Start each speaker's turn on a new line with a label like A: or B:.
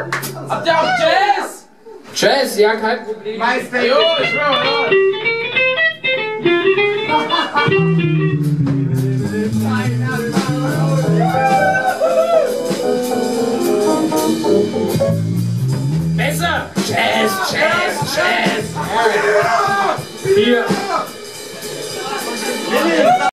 A: Habt ihr auch Jazz?
B: Jazz, ja, kein Problem.
A: Meister, jo, ich schwör, ja.
B: Besser! Jazz, Jazz, Jazz! Hier!